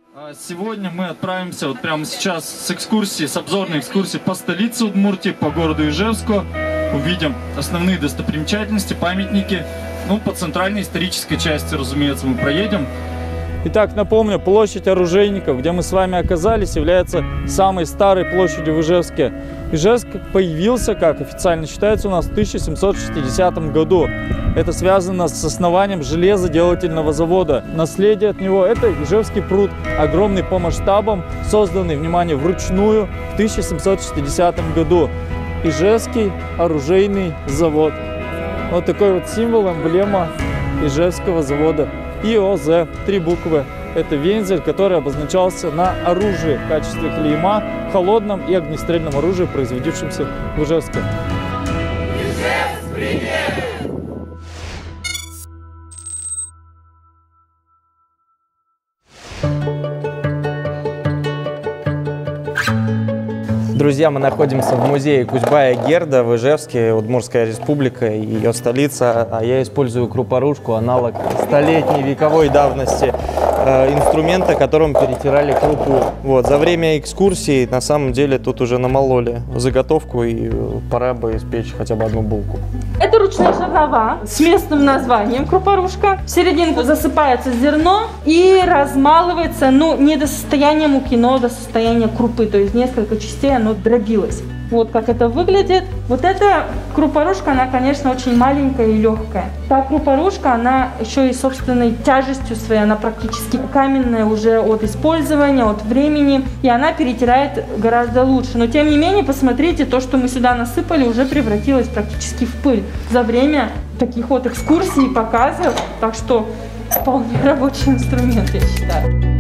Сегодня мы отправимся вот прямо сейчас с экскурсии, с обзорной экскурсии по столице Удмуртии, по городу Ижевску. Увидим основные достопримечательности, памятники. Ну, по центральной исторической части, разумеется, мы проедем. Итак, напомню, площадь оружейников, где мы с вами оказались, является самой старой площадью в Ижевске. Ижевск появился, как официально считается, у нас в 1760 году. Это связано с основанием железоделательного завода. Наследие от него – это Ижевский пруд, огромный по масштабам, созданный, внимание, вручную в 1760 году. Ижевский оружейный завод. Вот такой вот символ, эмблема Ижевского завода. ИОЗ, 3 буквы. Это вензель, который обозначался на оружии в качестве клейма, холодном и огнестрельном оружии, производившемся в Ижевске. Ижевск, привет! Друзья, мы находимся в музее Кузьбая-Герда в Ижевске, Удмуртская республика, ее столица. А я использую крупорушку, аналог столетней вековой давности инструмента, которым перетирали крупу. Вот. За время экскурсии на самом деле тут уже намололи заготовку, и пора бы испечь хотя бы одну булку. Это ручная жернова с местным названием крупорушка. В серединку засыпается зерно и размалывается, ну, не до состояния муки, но до состояния крупы. То есть несколько частей оно дробилось. Вот как это выглядит. Вот эта крупорушка, она, конечно, очень маленькая и легкая. Та крупорушка, она еще и собственной тяжестью своей, она практически каменная уже от использования, от времени, и она перетирает гораздо лучше. Но тем не менее, посмотрите, то, что мы сюда насыпали, уже превратилось практически в пыль за время таких вот экскурсий и показов. Так что вполне рабочий инструмент, я считаю.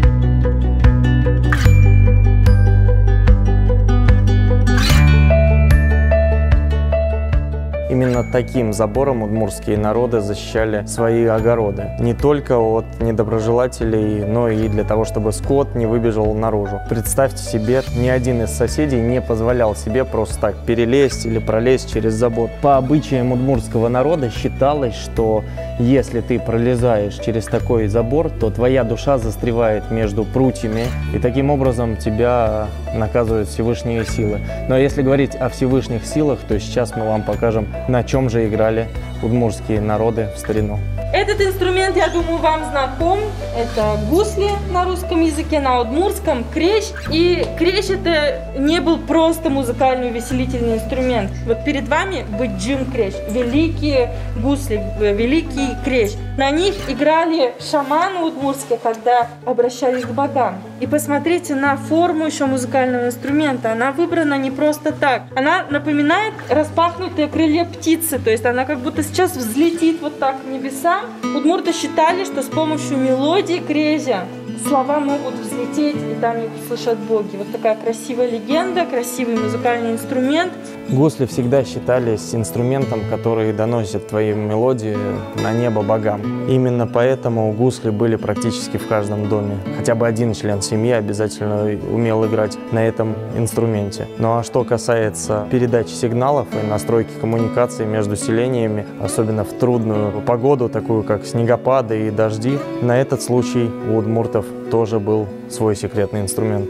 Именно таким забором удмуртские народы защищали свои огороды. Не только от недоброжелателей, но и для того, чтобы скот не выбежал наружу. Представьте себе, ни один из соседей не позволял себе просто так перелезть или пролезть через забор. По обычаям удмуртского народа считалось, что если ты пролезаешь через такой забор, то твоя душа застревает между прутьями, и таким образом тебя наказывают Всевышние силы. Но если говорить о Всевышних силах, то сейчас мы вам покажем, на чем же играли удмуртские народы в старину. Этот инструмент, я думаю, вам знаком. Это гусли на русском языке, на удмуртском крещ. И крещ это не был просто музыкальный увеселительный инструмент. Вот перед вами быджим крещ, великие гусли, великий крещ. На них играли шаманы удмуртские, когда обращались к богам. И посмотрите на форму еще музыкального инструмента. Она выбрана не просто так. Она напоминает распахнутые крылья птицы. То есть она как будто сейчас взлетит вот так в небеса. Удмурты считали, что с помощью мелодии крежа слова могут взлететь, и там их услышат боги. Вот такая красивая легенда, красивый музыкальный инструмент. Гусли всегда считались инструментом, который доносит твои мелодии на небо богам. Именно поэтому гусли были практически в каждом доме. Хотя бы один член семьи обязательно умел играть на этом инструменте. Ну а что касается передачи сигналов и настройки коммуникации между селениями, особенно в трудную погоду, такую как снегопады и дожди, на этот случай у удмуртов тоже был свой секретный инструмент.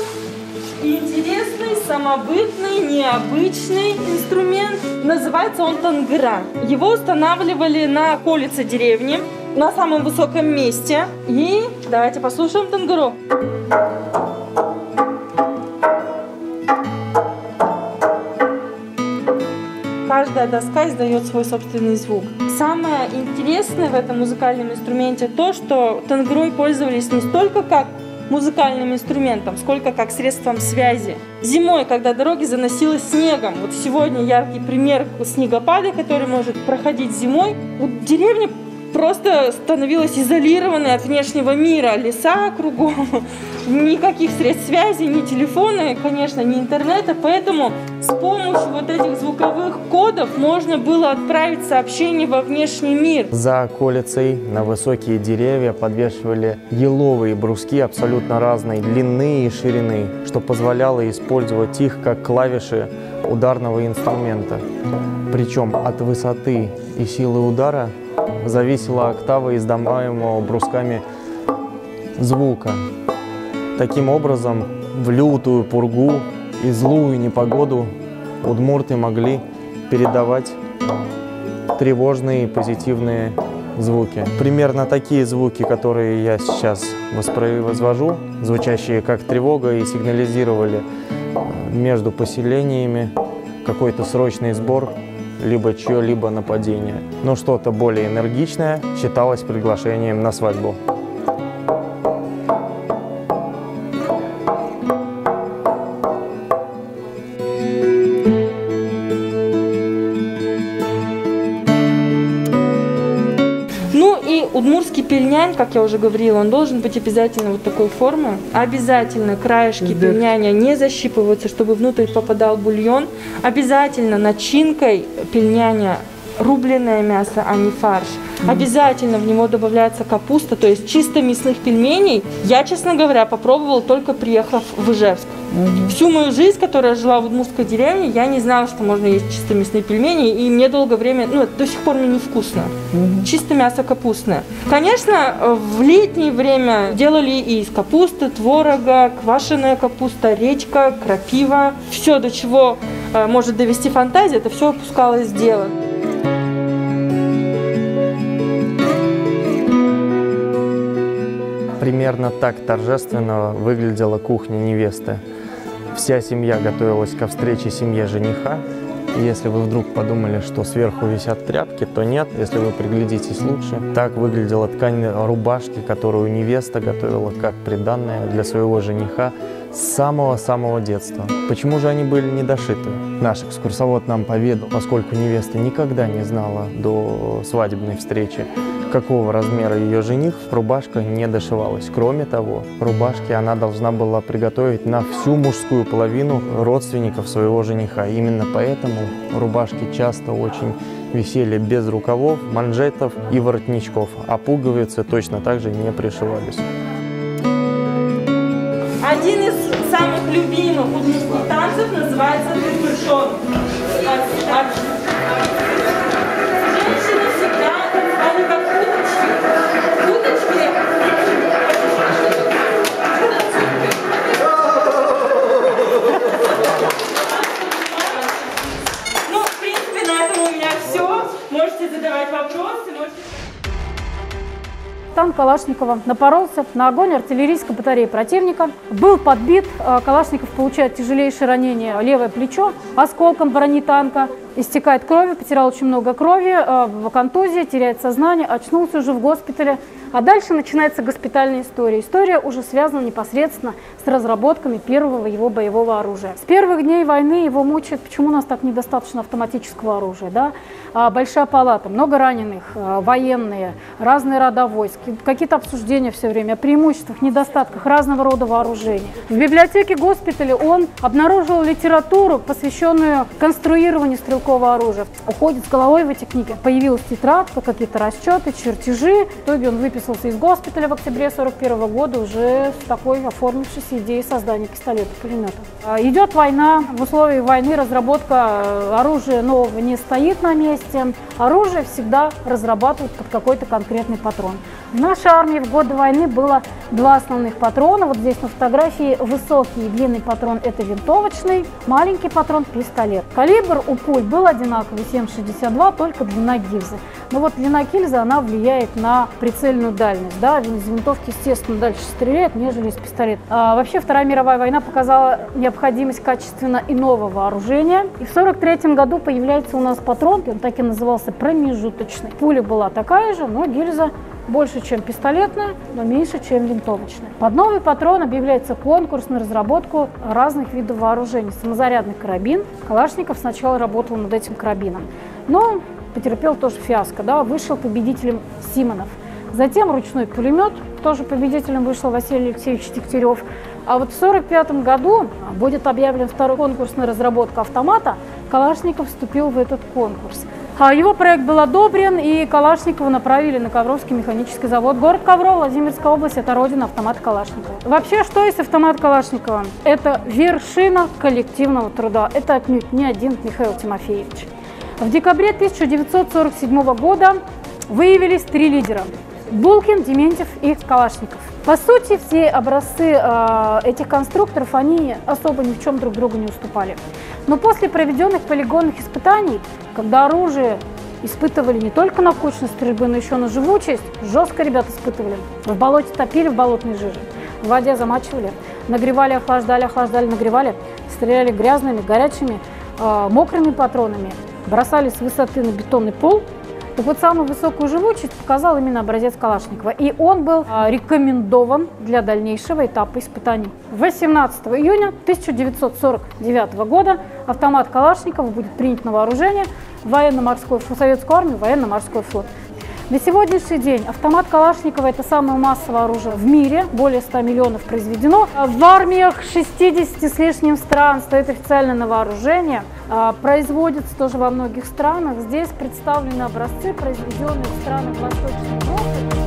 Интересный, самобытный, необычный инструмент. Называется он тангыра. Его устанавливали на околице деревни, на самом высоком месте. И давайте послушаем тангыру. Каждая доска издает свой собственный звук. Самое интересное в этом музыкальном инструменте то, что тангырой пользовались не столько как музыкальным инструментом, сколько как средством связи. Зимой, когда дороги заносило снегом, вот сегодня яркий пример снегопада, который может проходить зимой, вот деревня просто становилась изолированной от внешнего мира. Леса кругом, никаких средств связи, ни телефона, конечно, ни интернета. Поэтому с помощью вот этих звуковых кодов можно было отправить сообщение во внешний мир. За околицей на высокие деревья подвешивали еловые бруски абсолютно разной длины и ширины, что позволяло использовать их как клавиши ударного инструмента. Причем от высоты и силы удара зависела октава издаваемого брусками звука. Таким образом, в лютую пургу и злую непогоду удмурты могли передавать тревожные и позитивные звуки. Примерно такие звуки, которые я сейчас воспроизвожу, звучащие как тревога, и сигнализировали между поселениями какой-то срочный сбор, либо чье-либо нападение. Но что-то более энергичное считалось приглашением на свадьбу. Удмуртский пельнянь, как я уже говорила, он должен быть обязательно вот такой формы. Обязательно краешки пельняня не защипываются, чтобы внутрь попадал бульон. Обязательно начинкой пельняня рубленое мясо, а не фарш. Обязательно в него добавляется капуста, то есть чисто мясных пельменей. Я, честно говоря, попробовала только приехав в Ижевск. Всю мою жизнь, которая жила в удмуртской деревне, я не знала, что можно есть чисто мясные пельмени, и мне долгое время, до сих пор мне невкусно. Чисто мясо капустное. Конечно, в летнее время делали и из капусты, творога, квашеная капуста, редька, крапива. Все, до чего может довести фантазия, это все опускалось в дело. Примерно так торжественно выглядела кухня невесты. Вся семья готовилась ко встрече семье жениха. И если вы вдруг подумали, что сверху висят тряпки, то нет, если вы приглядитесь лучше. Так выглядела ткань рубашки, которую невеста готовила как приданное для своего жениха с самого-самого детства. Почему же они были недошиты? Наш экскурсовод нам поведал, поскольку невеста никогда не знала до свадебной встречи, какого размера ее жених, рубашка не дошивалась. Кроме того, рубашки она должна была приготовить на всю мужскую половину родственников своего жениха. Именно поэтому рубашки часто очень висели без рукавов, манжетов и воротничков, а пуговицы точно так же не пришивались. Один из самых любимых удмуртских танцев называется тыркышон. Женщины всегда танцевали как уточки. Ну, в принципе, на этом у меня все. Можете задавать вопросы. Танк Калашникова напоролся на огонь артиллерийской батареи противника, был подбит, Калашников получает тяжелейшее ранение, левое плечо, осколком брони танка, истекает кровью, потерял очень много крови, в контузии, теряет сознание, очнулся уже в госпитале. А дальше начинается госпитальная история. История уже связана непосредственно с разработками первого его боевого оружия. С первых дней войны его мучает, почему у нас так недостаточно автоматического оружия. Да? Большая палата, много раненых, военные, разные рода войск, какие-то обсуждения все время о преимуществах, недостатках разного рода вооружения. В библиотеке госпиталя он обнаружил литературу, посвященную конструированию стрелкового оружия. Уходит с головой в эти книги. Появилась тетрадка, какие-то расчеты, чертежи. В итоге он выписался из госпиталя в октябре 1941 года уже с такой оформившейся идеей создания пистолета-пулемета. Идет война. В условиях войны разработка оружия нового не стоит на месте. Оружие всегда разрабатывают под какой-то конкретный патрон. В нашей армии в годы войны было два основных патрона. Вот здесь на фотографии высокий и длинный патрон – это винтовочный, маленький патрон – пистолет. Калибр у пуль был одинаковый, 7,62, только длина гильзы. Но вот длина гильзы, она влияет на прицельную дальность. Да? Из винтовки, естественно, дальше стреляет, нежели из пистолета. Вообще Вторая мировая война показала необходимость качественно иного вооружения. И в 1943 году появляется у нас патрон, он так и назывался промежуточный. Пуля была такая же, но гильза больше, чем пистолетная, но меньше, чем винтовочная. Под новый патрон объявляется конкурс на разработку разных видов вооружений. Самозарядный карабин. Калашников сначала работал над этим карабином, но потерпел тоже фиаско. Да? Вышел победителем Симонов. Затем ручной пулемет, тоже победителем вышел Василий Алексеевич Дегтярев. А вот в 1945 году будет объявлен второй конкурс на разработку автомата. Калашников вступил в этот конкурс. Его проект был одобрен, и Калашникова направили на Ковровский механический завод. Город Ковров, Владимирская область, это родина автомата Калашникова. Вообще, что есть автомат Калашникова? Это вершина коллективного труда. Это отнюдь не один Михаил Тимофеевич. В декабре 1947 года выявились 3 лидера. Булкин, Дементьев и Калашников. По сути, все образцы этих конструкторов, они особо ни в чем друг другу не уступали. Но после проведенных полигонных испытаний, когда оружие испытывали не только на кучность стрельбы, но еще на живучесть, жестко ребят испытывали. В болоте топили в болотной жиже, в воде замачивали, нагревали, охлаждали, нагревали, стреляли грязными, горячими, мокрыми патронами, бросали с высоты на бетонный пол. Так вот, самую высокую живучесть показал именно образец Калашникова, и он был рекомендован для дальнейшего этапа испытаний. 18 июня 1949 года автомат Калашникова будет принят на вооружение в Советскую армию, военно-морской флот. На сегодняшний день автомат Калашникова – это самое массовое оружие в мире, более 100 миллионов произведено. В армиях 60 с лишним стран стоит официально на вооружение, производится тоже во многих странах. Здесь представлены образцы, произведенные в странах Восточной Европы.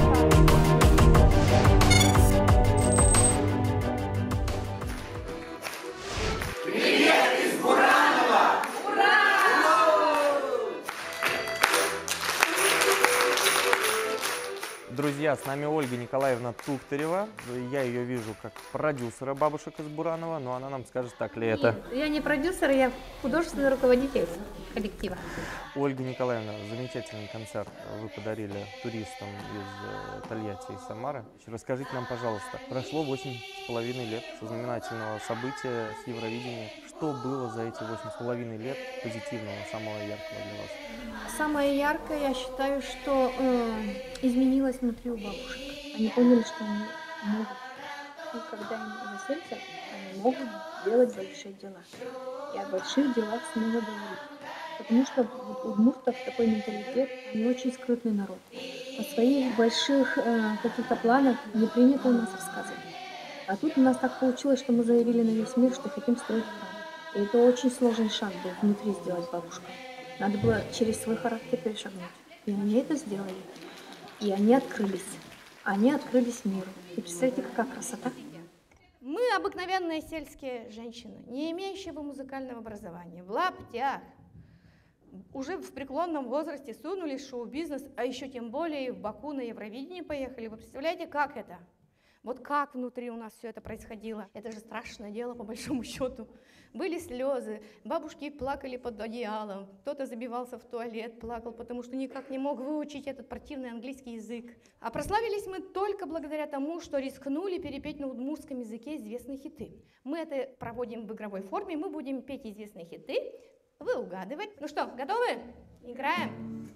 Друзья, с нами Ольга Николаевна Тухтарева. Я ее вижу как продюсера бабушек из Буранова, но она нам скажет, так ли это. Нет, я не продюсер, я художественный руководитель коллектива. Ольга Николаевна, замечательный концерт вы подарили туристам из Тольятти и Самары. Расскажите нам, пожалуйста, прошло 8,5 лет со знаменательного события, с Евровидения. Что было за эти 8,5 лет позитивного, самого яркого для вас? Самое яркое, я считаю, что изменилось внутри у бабушек. Они поняли, что они могут, и когда им за сердце, они могут делать большие дела. И о больших делах снова говорить. Потому что у удмуртов такой менталитет, они очень скрытный народ. О своих больших каких-то планах не принято у нас рассказывать. А тут у нас так получилось, что мы заявили на весь мир, что хотим строить храм. И это очень сложный шаг был внутри сделать бабушка. Надо было через свой характер перешагнуть. И они это сделали. И они открылись. Они открылись миру. И представляете, какая красота? Мы обыкновенные сельские женщины, не имеющие музыкального образования, в лаптях, уже в преклонном возрасте сунулись в шоу-бизнес, а еще тем более в Баку на Евровидение поехали. Вы представляете, как это? Вот как внутри у нас все это происходило. Это же страшное дело, по большому счету. Были слезы, бабушки плакали под одеялом, кто-то забивался в туалет, плакал, потому что никак не мог выучить этот противный английский язык. А прославились мы только благодаря тому, что рискнули перепеть на удмуртском языке известные хиты. Мы это проводим в игровой форме, мы будем петь известные хиты, вы угадывать. Ну что, готовы? Играем.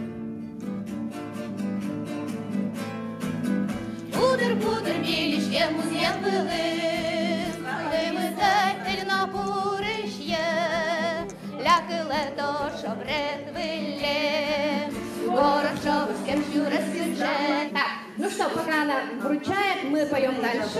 Будер-будер, билишке, музей были, вымытатель на пурышье, лякыле то, шо бред выле, город, шо с кем щура сюжет. Так, ну что, пока она вручает, мы поем дальше.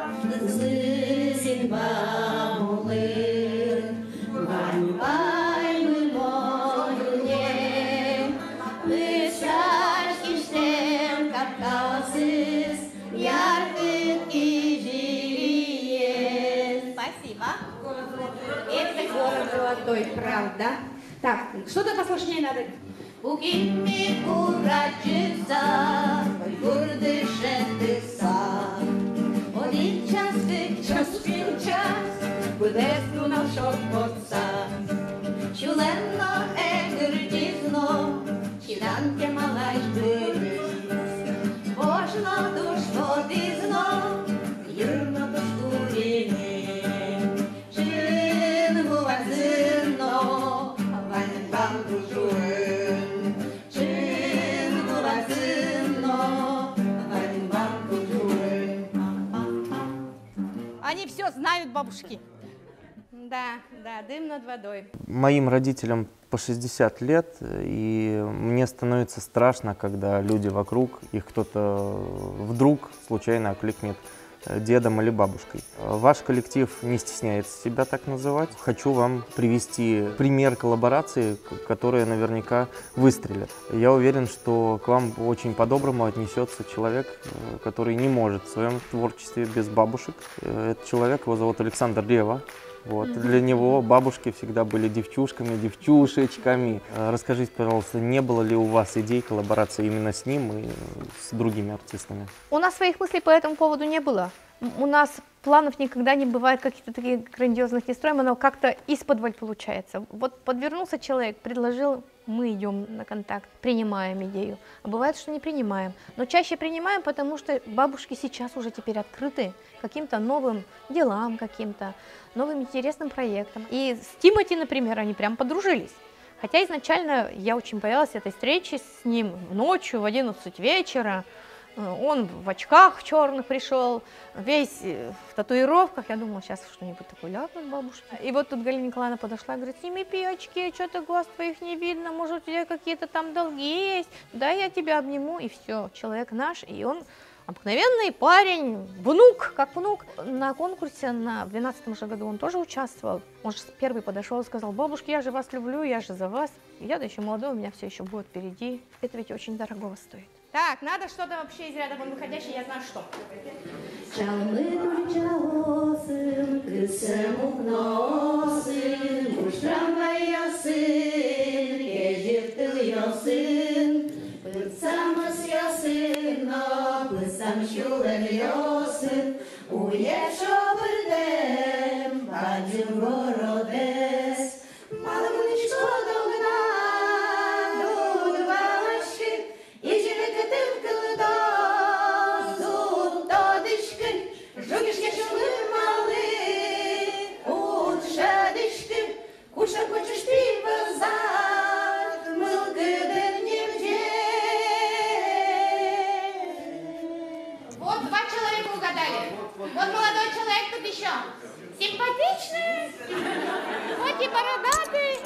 Спасибо. Это город золотой, правда. Так, что-то посложнее надо. Букинми урачица, гурдышетыса. Один час, будеску нашов поца. Чуленно егердізно, чіданке малайш бирис. Божно душ водизно, юрно душ куріни. Чин гувазино, ванен бам дужуин. Чин гувазино, ванен бам дужуин. Они все знают, бабушки. Да, дым над водой. Моим родителям по 60 лет, и мне становится страшно, когда люди вокруг, их кто-то вдруг случайно окликнет дедом или бабушкой. Ваш коллектив не стесняется себя так называть. Хочу вам привести пример коллаборации, которая наверняка выстрелит. Я уверен, что к вам очень по-доброму отнесется человек, который не может в своем творчестве без бабушек. Этот человек, его зовут Александр Рева. Вот. Для него бабушки всегда были девчушками, девчушечками. Расскажите, пожалуйста, не было ли у вас идей коллаборации именно с ним и с другими артистами? У нас своих мыслей по этому поводу не было. У нас планов никогда не бывает каких-то таких грандиозных не строим, оно как-то исподволь получается. Вот подвернулся человек, предложил, мы идем на контакт, принимаем идею. А бывает, что не принимаем. Но чаще принимаем, потому что бабушки сейчас уже теперь открыты каким-то новым делам, каким-то новым интересным проектам. И с Тимати, например, они прям подружились. Хотя изначально я очень боялась этой встречи с ним ночью в 11 вечера. Он в очках черных пришел, весь в татуировках. Я думала, сейчас что-нибудь такое ляпнут бабушке. И вот тут Галина Николаевна подошла и говорит: сними очки, что-то глаз твоих не видно, может, у тебя какие-то там долги есть. Да, я тебя обниму, и все, человек наш. И он обыкновенный парень, внук, как внук. На конкурсе в 2012 же году он тоже участвовал. Он же первый подошел и сказал: бабушки, я же вас люблю, я же за вас. Я-то еще молодой, у меня все еще будет впереди. Это ведь очень дорого стоит. Так, надо что-то вообще из ряда вон выходящее, я знаю что. Симпатичный, хоть и бородатый.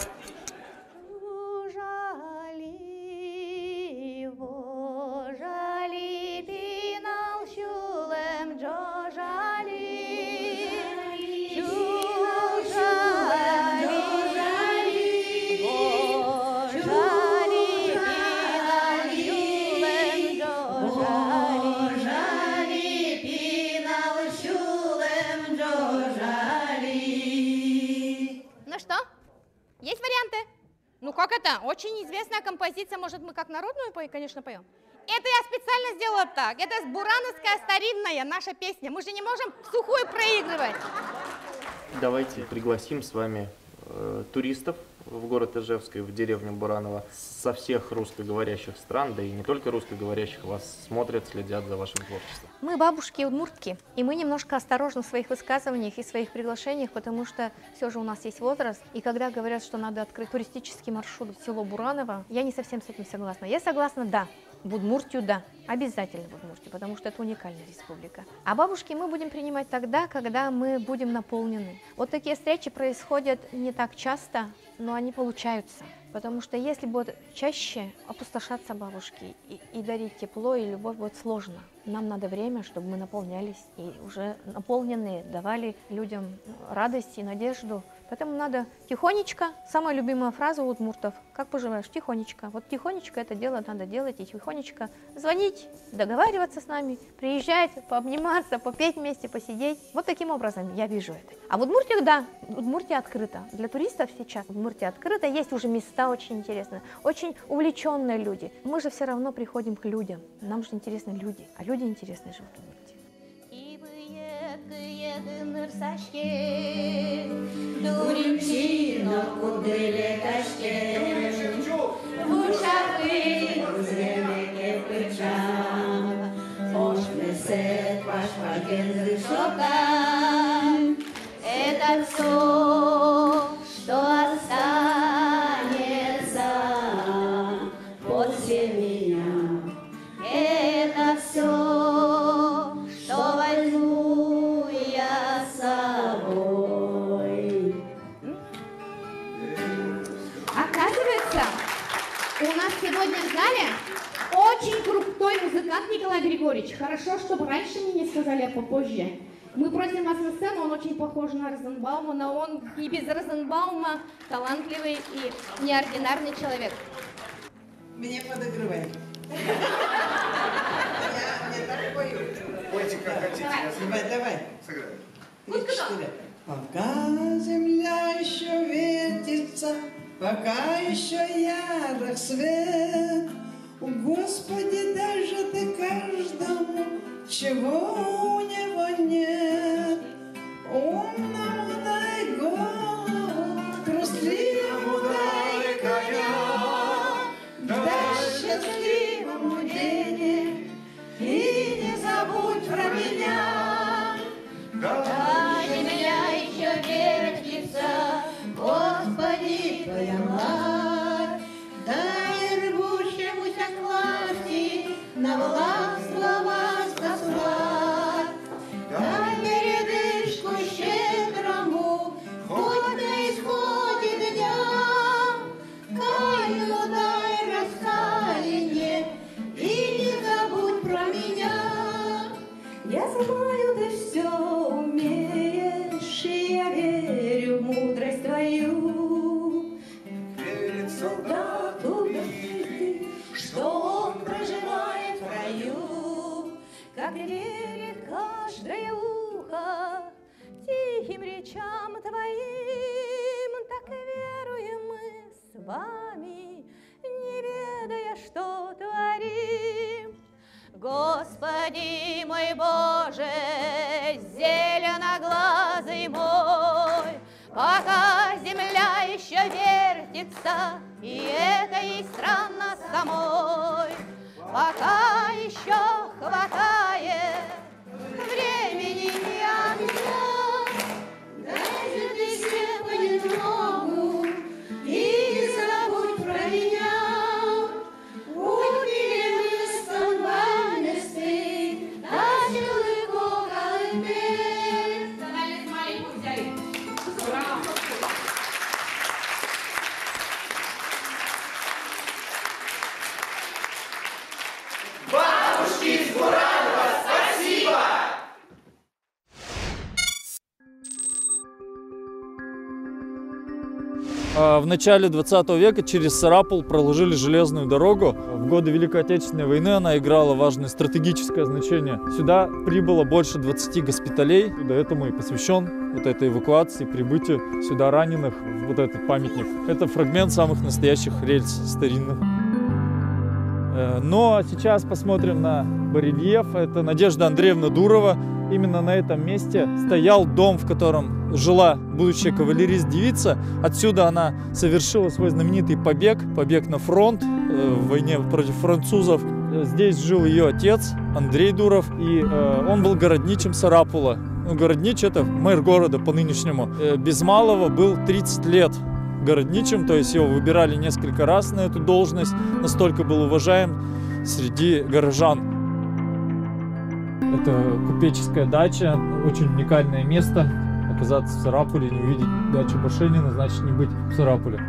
Есть варианты? Ну как это? Очень известная композиция, может мы как народную, конечно, поем? Это я специально сделала так, это бурановская старинная наша песня, мы же не можем в сухую проигрывать. Давайте пригласим с вами туристов в город Ижевск и в деревню Бураново со всех русскоговорящих стран, да и не только русскоговорящих, вас смотрят, следят за вашим творчеством. Мы бабушки удмуртки, и мы немножко осторожны в своих высказываниях и своих приглашениях, потому что все же у нас есть возраст, и когда говорят, что надо открыть туристический маршрут в село Бураново, я не совсем с этим согласна. Я согласна, да, в Удмуртию, да, обязательно в Удмуртию, потому что это уникальная республика. А бабушки мы будем принимать тогда, когда мы будем наполнены. Вот такие встречи происходят не так часто, но они получаются. Потому что если будут чаще опустошаться бабушки и дарить тепло и любовь, будет сложно. Нам надо время, чтобы мы наполнялись и уже наполненные давали людям радость и надежду. Поэтому надо тихонечко, самая любимая фраза у удмуртов: как поживаешь? Тихонечко. Вот тихонечко это дело надо делать и тихонечко звонить, договариваться с нами, приезжать, пообниматься, попеть вместе, посидеть. Вот таким образом я вижу это. А в Удмуртии, да, Удмуртия открыта. Для туристов сейчас Удмуртия открыта, есть уже места очень интересные, очень увлеченные люди. Мы же все равно приходим к людям, нам же интересны люди, а люди интересные живут в Удмуртии. Это все, что останется после меня. Это все, что возьму я с собой. Оказывается, у нас сегодня в зале очень крутой музыкант Николай Григорьевич. Хорошо, чтобы раньше мне не сказали, а попозже. Мы просим вас на сцену, он очень похож на Розенбаума, но он и без Розенбаума талантливый и неординарный человек. Мне подогревай. Я так пою. Пойте как хотите. Давай. Сыграем. Вот что? Пока земля еще вертится, пока еще ярок свет, Господи, даже ты каждому, чего у него нет. Умному дай голову, трусливому дай коня, дай счастливому денег и не забудь про меня. Дай земля еще вертится, Господи, Твоя мать, дай рвущемуся к власти на властво вас послать, дай передышку щедрому, хоть на исходе дня, Каину дай раскаяние и не забудь про меня. Я знаю, ты все умеешь, и я верю в мудрость твою. Верит солдату ты, что он проживает в раю, как верит каждое ухо тихим речам твоим, так веруем мы с вами, не ведая, что творим. Господи мой Боже, зеленоглазый мой, пока земля еще вертится, и это ей странно самой, пока еще хватает времени и огня, дай же ты себе понемногу и не забудь про меня. В начале 20 века через Сарапул проложили железную дорогу. В годы Великой Отечественной войны она играла важное стратегическое значение. Сюда прибыло больше 20 госпиталей. Этому и посвящен вот этой эвакуации, прибытию сюда раненых в вот этот памятник. Это фрагмент самых настоящих рельс старинных. Но сейчас посмотрим на барельеф. Это Надежда Андреевна Дурова. Именно на этом месте стоял дом, в котором жила будущая кавалерист-девица. Отсюда она совершила свой знаменитый побег на фронт в войне против французов. Здесь жил ее отец Андрей Дуров, и он был городничим Сарапула. Городнич — это мэр города по нынешнему. Без малого был 30 лет городничим, то есть его выбирали несколько раз на эту должность. Настолько был уважаем среди горожан. Это купеческая дача, очень уникальное место. Оказаться в Сарапуле, не увидеть дачу Башенина, значит не быть в Сарапуле.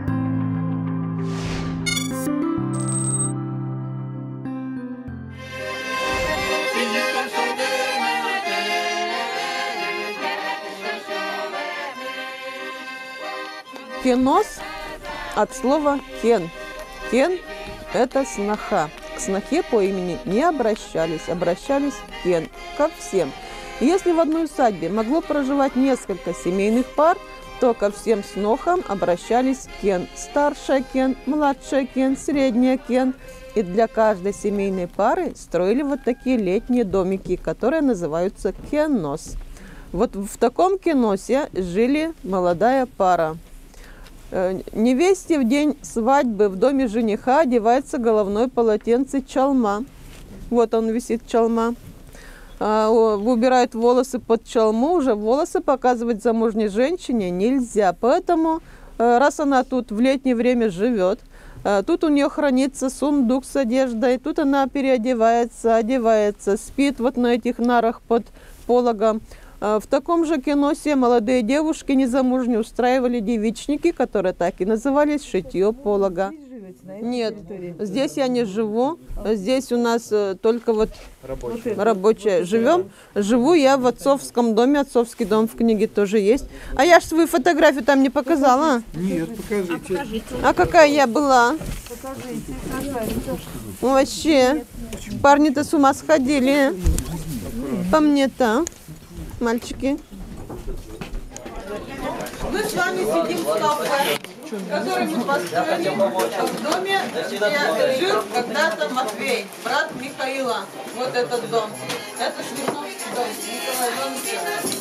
Кенос от слова кен. Кен – это сноха. К снохе по имени не обращались, обращались кен, ко всем. Если в одной усадьбе могло проживать несколько семейных пар, то ко всем снохам обращались кен. Старшая кен, младшая кен, средняя кен. И для каждой семейной пары строили вот такие летние домики, которые называются кенос. Вот в таком кеносе жили молодая пара. Невесте в день свадьбы в доме жениха одевается головной полотенце чалма. Вот он висит, чалма. Убирают волосы под чалму, уже волосы показывать замужней женщине нельзя. Поэтому, раз она тут в летнее время живет, тут у нее хранится сундук с одеждой, тут она переодевается, одевается, спит вот на этих нарах под пологом. В таком же кеносе молодые девушки незамужние устраивали девичники, которые так и назывались, шитье полога. Нет, здесь я не живу, здесь у нас только вот рабочая. Живу я в отцовском доме, отцовский дом в книге тоже есть. А я ж свою фотографию там не показала. Нет, покажите. А какая я была? Вообще, парни-то с ума сходили. По мне-то. Мальчики. Мы с вами сидим в кафе, который мы построили в доме, где жил когда-то Матвей, брат Михаила. Вот этот дом. Это Смирновский дом Николая Ивановича.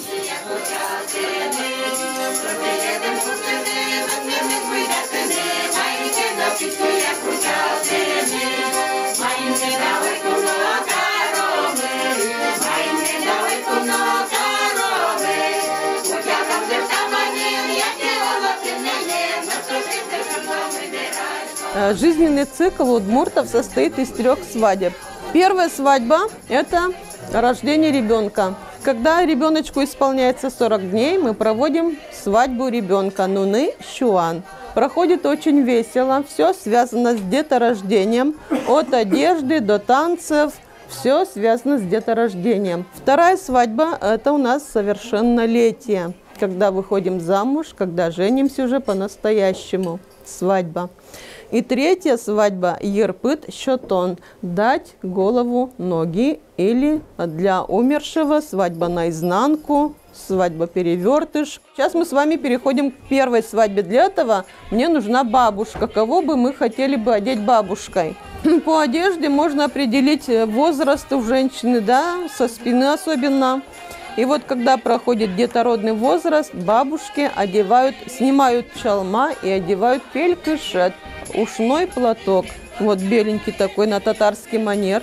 Жизненный цикл удмуртов состоит из 3 свадеб. Первая свадьба – это рождение ребенка. Когда ребеночку исполняется 40 дней, мы проводим свадьбу ребенка Нуны Щуан. Проходит очень весело, все связано с деторождением, от одежды до танцев, все связано с деторождением. Вторая свадьба – это у нас совершеннолетие, когда выходим замуж, когда женимся уже по-настоящему. Свадьба. И третья свадьба – ерпыт щотон – дать голову, ноги, или для умершего свадьба наизнанку, свадьба перевертыш. Сейчас мы с вами переходим к первой свадьбе. Для этого мне нужна бабушка. Кого бы мы хотели бы одеть бабушкой? По одежде можно определить возраст у женщины, да, со спины особенно. И вот когда проходит детородный возраст, бабушки одевают, снимают чалма и одевают пелькышет, ушной платок. Вот беленький такой на татарский манер.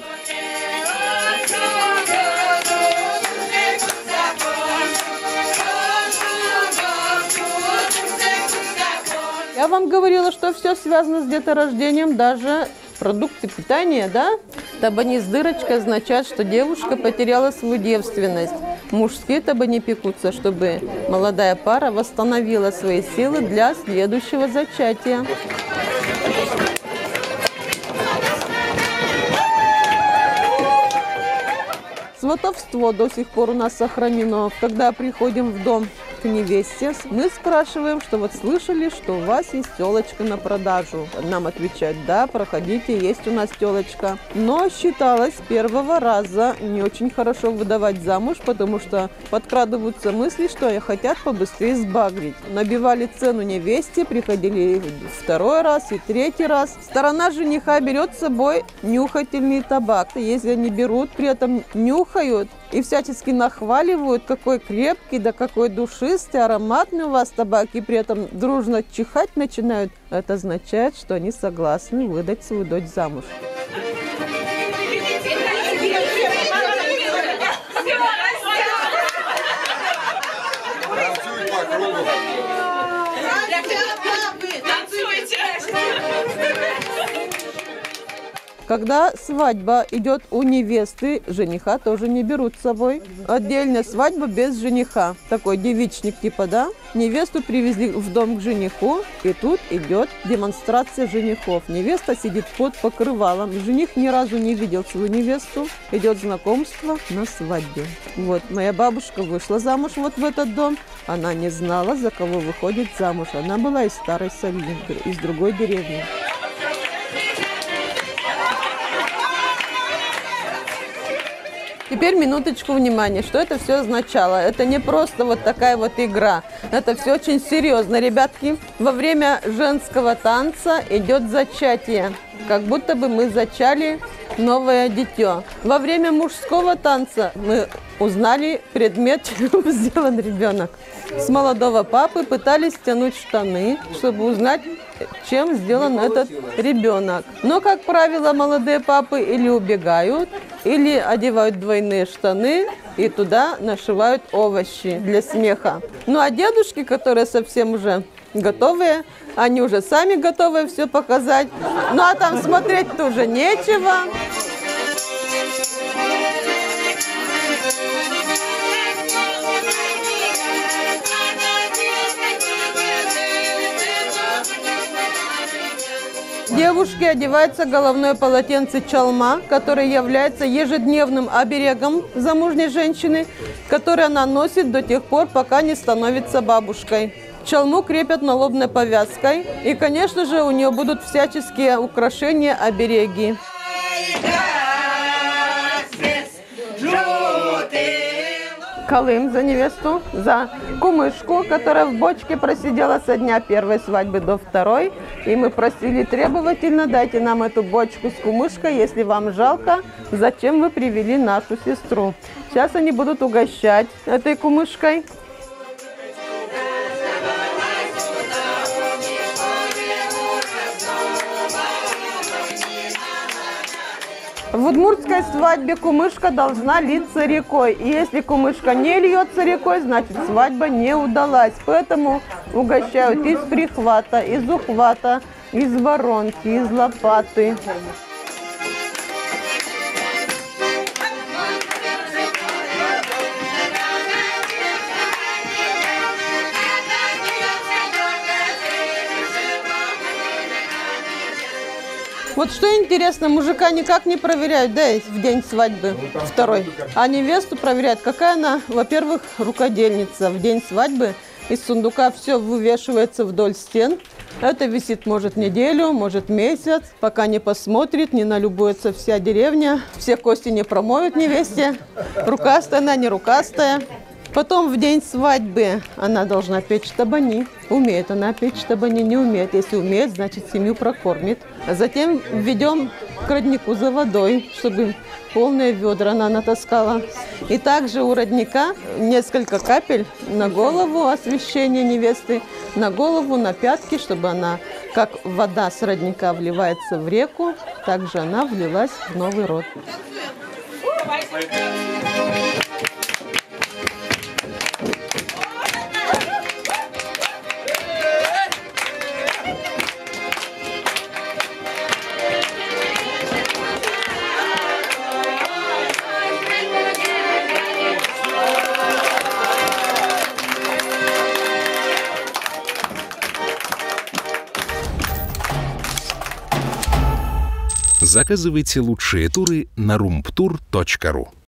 Я вам говорила, что все связано с деторождением, даже продукты питания, да? Табани с дырочкой означает, что девушка потеряла свою девственность. Мужские табани пекутся, чтобы молодая пара восстановила свои силы для следующего зачатия. Сватовство до сих пор у нас сохранено. Когда приходим в дом к невесте, мы спрашиваем, что вот слышали, что у вас есть телочка на продажу. Нам отвечают: да, проходите, есть у нас телочка. Но считалось с первого раза не очень хорошо выдавать замуж, потому что подкрадываются мысли, что хотят побыстрее сбагрить. Набивали цену невесте, приходили второй раз и третий раз. Сторона жениха берет с собой нюхательный табак. Если они берут, при этом нюхают и всячески нахваливают, какой крепкий, да какой душистый, ароматный у вас табак, и при этом дружно чихать начинают, это означает, что они согласны выдать свою дочь замуж. Когда свадьба идет у невесты, жениха тоже не берут с собой. Отдельная свадьба без жениха. Такой девичник типа, да? Невесту привезли в дом к жениху, и тут идет демонстрация женихов. Невеста сидит под покрывалом. Жених ни разу не видел свою невесту. Идет знакомство на свадьбе. Вот, моя бабушка вышла замуж вот в этот дом. Она не знала, за кого выходит замуж. Она была из Старой Салины, из другой деревни. Теперь минуточку внимания, что это все означало. Это не просто вот такая вот игра. Это все очень серьезно, ребятки. Во время женского танца идет зачатие. Как будто бы мы зачали новое дитё. Во время мужского танца мы узнали предмет, чем сделан ребенок. С молодого папы пытались стянуть штаны, чтобы узнать, чем сделан этот ребенок. Но, как правило, молодые папы или убегают, или одевают двойные штаны и туда нашивают овощи для смеха. Ну а дедушки, которые совсем уже готовые, они уже сами готовы все показать. Ну а там смотреть-то уже нечего. Девушке одевается головное полотенце чалма, которое является ежедневным оберегом замужней женщины, который она носит до тех пор, пока не становится бабушкой. Чалму крепят налобной повязкой, и, конечно же, у нее будут всяческие украшения, обереги. Колым за невесту, за кумышку, которая в бочке просидела со дня первой свадьбы до второй. И мы просили требовательно, дайте нам эту бочку с кумышкой, если вам жалко, зачем вы привели нашу сестру. Сейчас они будут угощать этой кумышкой. В удмуртской свадьбе кумышка должна литься рекой. И если кумышка не льется рекой, значит свадьба не удалась. Поэтому угощают из прихвата, из ухвата, из воронки, из лопаты. Вот что интересно, мужика никак не проверяют, да, в день свадьбы второй. А невесту проверяют, какая она, во-первых, рукодельница. В день свадьбы из сундука все вывешивается вдоль стен. Это висит, может, неделю, может, месяц, пока не посмотрит, не налюбуется вся деревня. Все кости не промоют невесте. Рукастая она, не рукастая. Потом в день свадьбы она должна печь табани. Умеет она печь табани, не умеет. Если умеет, значит семью прокормит. А затем введем к роднику за водой, чтобы полные ведра она натаскала. И также у родника несколько капель на голову освещения невесты, на голову, на пятки, чтобы она, как вода с родника вливается в реку, также она влилась в новый род. Заказывайте лучшие туры на roomtour.ru.